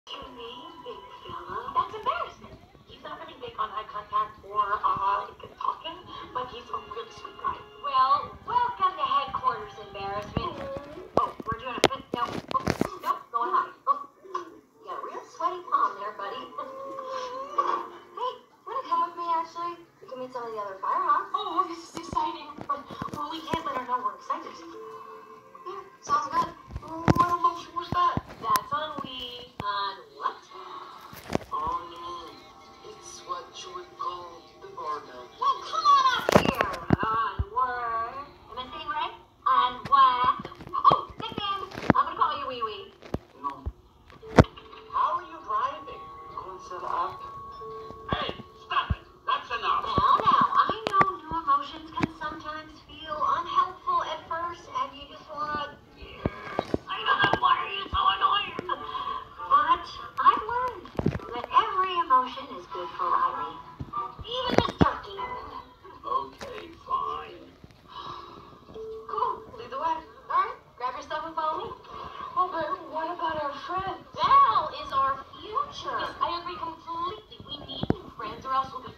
You mean, big fella? That's embarrassment. He's not really big on eye contact or talking, but he's a really sweet guy. Well, welcome to headquarters, embarrassment. Oh, we're doing a fit. No, oh, nope, going high. Oh, you got a real sweaty palm there, buddy. Hey, you wanna come with me, actually? You can meet some of the other Firehawks. Oh, this is exciting. But, well, we can't let her know we're excited. Yeah, sounds good. What emotion was that? That's on we. On what? Oh no, it's what you would call the barbell. Well, come on up here. Onward. Am I saying right? Onward. Oh, nickname. I'm gonna call you Wee Wee. No. How are you driving? Concert up. Hey, stop it. That's enough. Now, I know new emotions can sometimes feel unhelpful at first, and you just wanna... I know, why are you so annoying? But I've learned that every emotion is good for Riley. Even this turkey. Okay, fine. Cool, lead the way. Alright, grab your stuff and follow me. Oh, but what about our friends? Val is our future. Yes, I agree completely. We need new friends or else we'll be